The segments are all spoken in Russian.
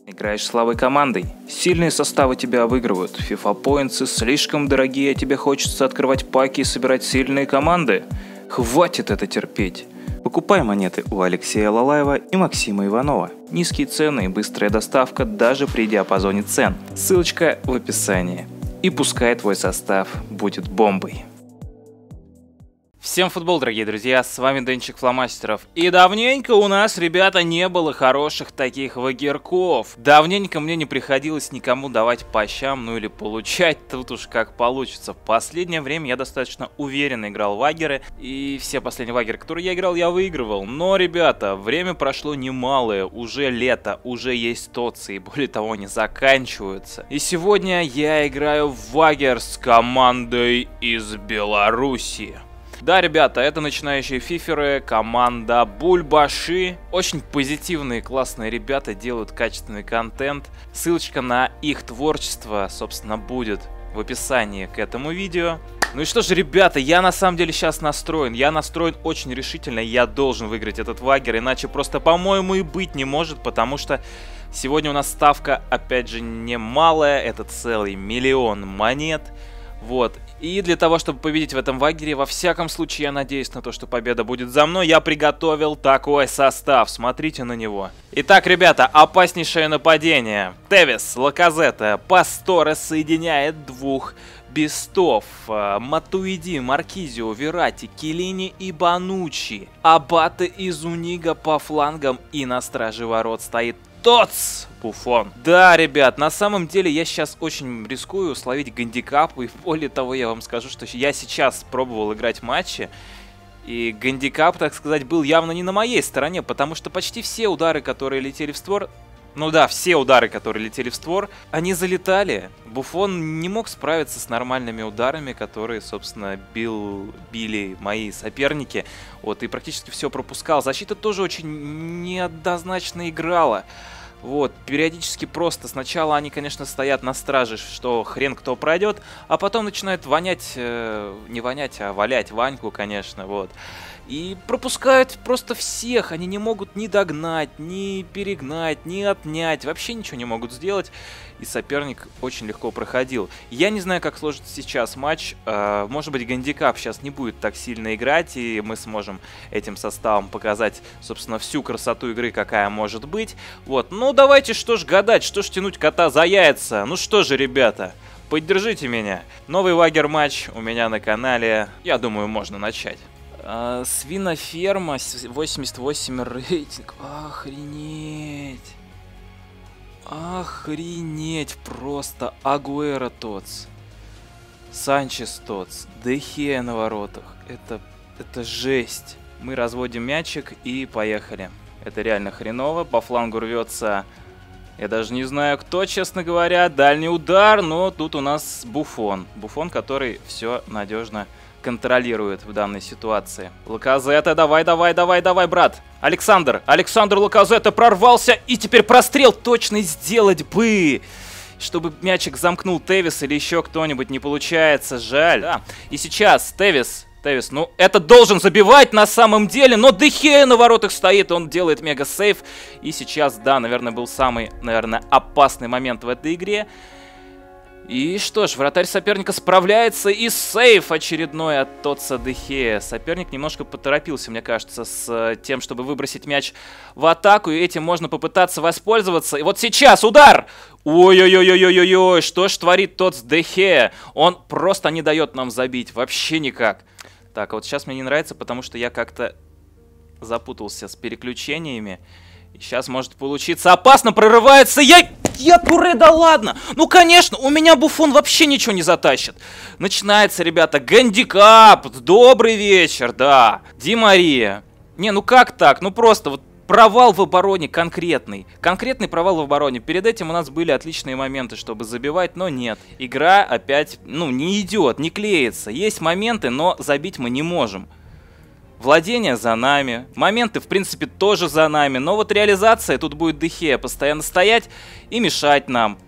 Играешь слабой командой. Сильные составы тебя обыгрывают. FIFA Points слишком дорогие, а тебе хочется открывать паки и собирать сильные команды. Хватит это терпеть. Покупай монеты у Алексея Лалаева и Максима Иванова. Низкие цены и быстрая доставка даже при диапазоне цен. Ссылочка в описании. И пускай твой состав будет бомбой. Всем футбол, дорогие друзья, с вами Денчик Фломастеров. И давненько у нас, ребята, не было хороших таких вагерков. Давненько мне не приходилось никому давать по щам, ну или получать, тут уж как получится. В последнее время я достаточно уверенно играл в вагеры, и все последние вагеры, которые я играл, я выигрывал. Но, ребята, время прошло немалое, уже лето, уже есть тоцы, и более того, они заканчиваются. И сегодня я играю в вагер с командой из Беларуси. Да, ребята, это начинающие фиферы, команда Бульбаши. Очень позитивные, классные ребята, делают качественный контент. Ссылочка на их творчество, собственно, будет в описании к этому видео. Ну и что же, ребята, я на самом деле сейчас настроен. Я настроен очень решительно, я должен выиграть этот вагер, иначе просто, по-моему, и быть не может, потому что сегодня у нас ставка, опять же, немалая, это целый 1 000 000 монет. Вот. И для того, чтобы победить в этом вагере, во всяком случае, я надеюсь на то, что победа будет за мной, я приготовил такой состав. Смотрите на него. Итак, ребята, опаснейшее нападение. Тевис, Лаказета, Пасторе соединяет двух бестов. Матуиди, Маркизио, Верати, Келлини и Банучи. Абате и Зунига по флангам, и на страже ворот стоит Тоц! Буфон. Да, ребят, на самом деле я сейчас очень рискую словить гандикап, и более того, я вам скажу, что я сейчас пробовал играть матчи, и гандикап, так сказать, был явно не на моей стороне, потому что почти все удары, которые летели в створ, ну да, все удары, которые летели в створ, они залетали. Буфон не мог справиться с нормальными ударами, которые, собственно, били мои соперники. Вот, и практически все пропускал. Защита тоже очень неоднозначно играла. Вот, периодически просто сначала они, конечно, стоят на страже, что хрен кто пройдет, а потом начинают вонять, не вонять, а валять Ваньку, конечно, вот. И пропускают просто всех, они не могут ни догнать, ни перегнать, ни отнять, вообще ничего не могут сделать. И соперник очень легко проходил. Я не знаю, как сложится сейчас матч, может быть, гандикап сейчас не будет так сильно играть, и мы сможем этим составом показать, собственно, всю красоту игры, какая может быть. Вот, ну давайте, что ж гадать, что ж тянуть кота за яйца. Ну что же, ребята, поддержите меня. Новый вагер-матч у меня на канале, я думаю, можно начать. Свиноферма, 88 рейтинг, охренеть. Охренеть просто. Агуэро Тоц, Санчес Тоц, Дехея на воротах. Это жесть. Мы разводим мячик и поехали. Это реально хреново. По флангу рвется, я даже не знаю кто, честно говоря. Дальний удар, но тут у нас Буфон. Буфон, который все надежно контролирует в данной ситуации. Лаказета, давай, брат. Александр Лаказета прорвался, и теперь прострел точно сделать бы. Чтобы мячик замкнул Тевис или еще кто-нибудь, не получается, жаль. Да. И сейчас Тевис, ну это должен забивать на самом деле, но Дехея на воротах стоит, он делает мега-сейв. И сейчас, да, наверное, был самый, опасный момент в этой игре. И что ж, вратарь соперника справляется, и сейв очередной от Тоца Дехея. Соперник немножко поторопился, мне кажется, с тем, чтобы выбросить мяч в атаку, и этим можно попытаться воспользоваться. И вот сейчас удар! Ой-ой-ой-ой-ой-ой, что ж творит Тоц Дехея? Он просто не дает нам забить, вообще никак. Так, а вот сейчас мне не нравится, потому что я как-то запутался с переключениями. И сейчас может получиться опасно, прорывается, я туре, да ладно! Ну, конечно, у меня Буфон вообще ничего не затащит. Начинается, ребята, гандикап, добрый вечер, да. Ди Мария. Не, ну как так? Ну просто вот провал в обороне конкретный. Конкретный провал в обороне. Перед этим у нас были отличные моменты, чтобы забивать, но нет. Игра опять, ну, не идет, не клеится. Есть моменты, но забить мы не можем. Владение за нами. Моменты, в принципе, тоже за нами. Но вот реализация, тут будет Дехея постоянно стоять и мешать нам.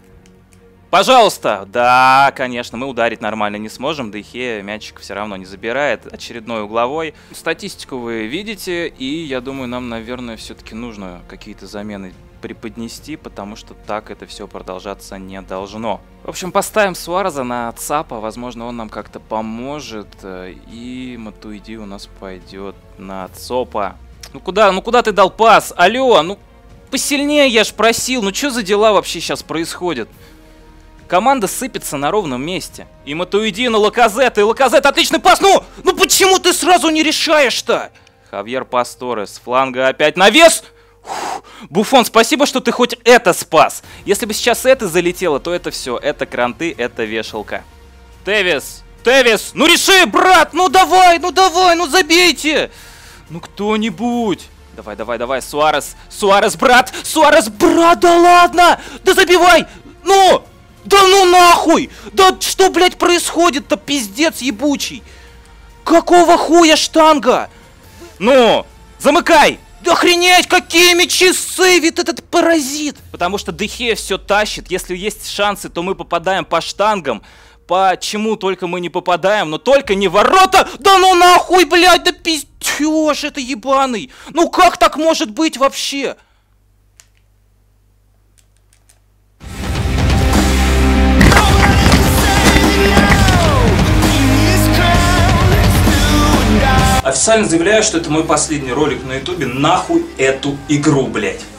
Пожалуйста! Да, конечно, мы ударить нормально не сможем. Дехея мячик все равно не забирает. Очередной угловой. Статистику вы видите. И я думаю, нам, наверное, все-таки нужно какие-то замены преподнести, потому что так это все продолжаться не должно. В общем, поставим Суареза на ЦАПа, возможно, он нам как-то поможет, и Матуиди у нас пойдет на ЦОПа. Ну куда ты дал пас? Алло, ну посильнее я ж просил, ну что за дела вообще сейчас происходят? Команда сыпется на ровном месте. И Матуиди на Лаказета, и Лаказет отличный пас, ну почему ты сразу не решаешь-то? Хавьер Пасторе с фланга опять навес! Буфон, спасибо, что ты хоть это спас. Если бы сейчас это залетело, то это все. Это кранты, это вешалка. Тевис, ну реши, брат, ну давай, ну забейте. Ну кто-нибудь. Давай, Суарез, брат, да ладно. Да забивай, ну. Да ну нахуй. Да что, блядь, происходит-то, пиздец ебучий. Какого хуя штанга? Ну, замыкай. Да охренеть, какие мячи сейвит этот паразит! Потому что Дехе все тащит. Если есть шансы, то мы попадаем по штангам. Почему только мы не попадаем? Но только не в ворота! Да ну нахуй, блядь, да пиздёж это ебаный! Ну как так может быть вообще? Официально заявляю, что это мой последний ролик на ютубе. Нахуй эту игру, блядь.